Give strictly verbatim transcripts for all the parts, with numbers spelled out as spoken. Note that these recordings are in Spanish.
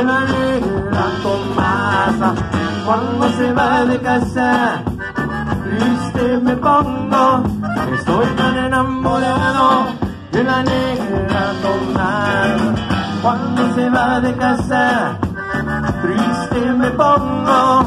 de la negra Tomasa. Cuando se va de casa, triste me pongo, estoy tan enamorado de la negra Tomasa. Cuando se va de casa, triste me pongo.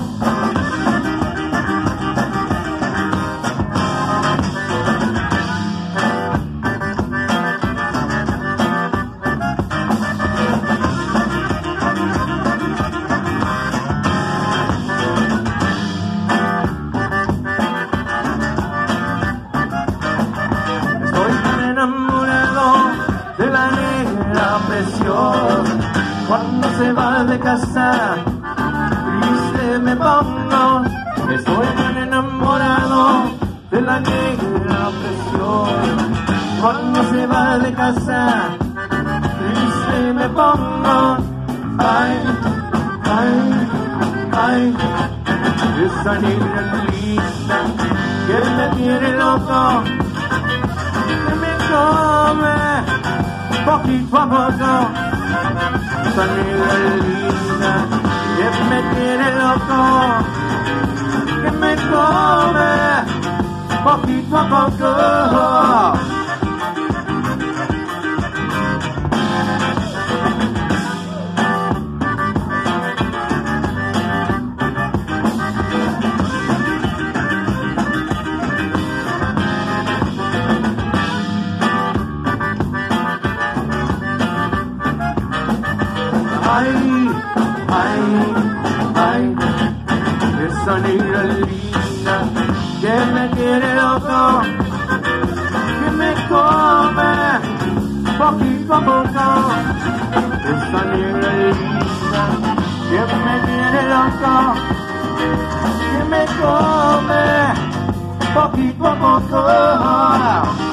Cuando se va de casa, triste me pongo, estoy tan enamorado de la negra presión. Cuando se va de casa, triste me pongo. Ay, ay, ay, esa negra linda que me tiene loco, que me come poquito a poco. Esa negra linda que me tiene loco, que me come poquito a poco. Ay, ay, ay, esa negra linda que me tiene loco, que me come poquito a poco. Esa negra linda que me tiene loco, que me come poquito a poco.